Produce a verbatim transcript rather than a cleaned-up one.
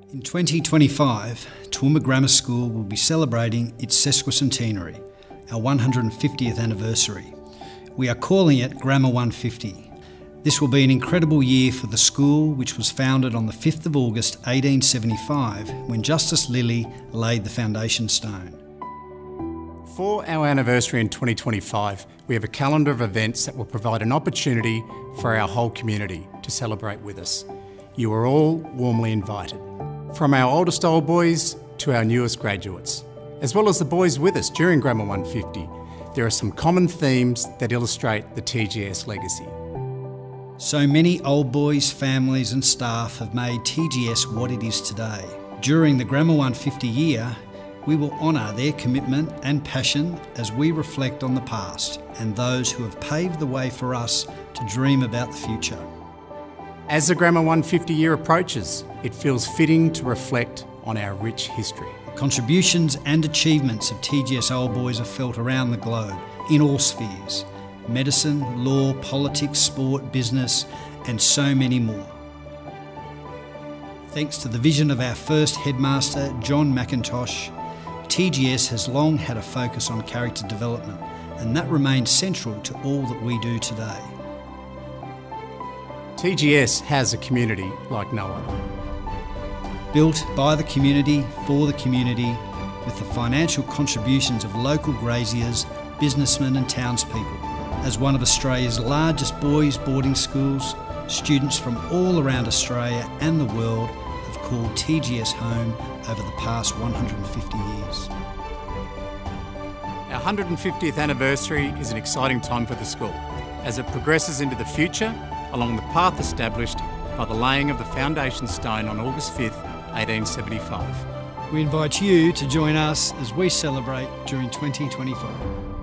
In twenty twenty-five, Toowoomba Grammar School will be celebrating its sesquicentenary, our one hundred fiftieth anniversary. We are calling it Grammar one fifty. This will be an incredible year for the school, which was founded on the fifth of August eighteen seventy-five, when Justice Lilly laid the foundation stone. For our anniversary in twenty twenty-five, we have a calendar of events that will provide an opportunity for our whole community to celebrate with us. You are all warmly invited. From our oldest old boys to our newest graduates, as well as the boys with us during Grammar one fifty, there are some common themes that illustrate the T G S legacy. So many old boys, families and staff have made T G S what it is today. During the Grammar one fifty year, we will honour their commitment and passion as we reflect on the past and those who have paved the way for us to dream about the future. As the Grammar one fifty year approaches, it feels fitting to reflect on our rich history. The contributions and achievements of T G S old boys are felt around the globe, in all spheres: medicine, law, politics, sport, business, and so many more. Thanks to the vision of our first headmaster, John McIntosh, T G S has long had a focus on character development, and that remains central to all that we do today. T G S has a community like no other. Built by the community, for the community, with the financial contributions of local graziers, businessmen and townspeople. As one of Australia's largest boys' boarding schools, students from all around Australia and the world have called T G S home over the past one hundred fifty years. Our one hundred fiftieth anniversary is an exciting time for the school as it progresses into the future along the path established by the laying of the foundation stone on August fifth, eighteen seventy-five. We invite you to join us as we celebrate during twenty twenty-five.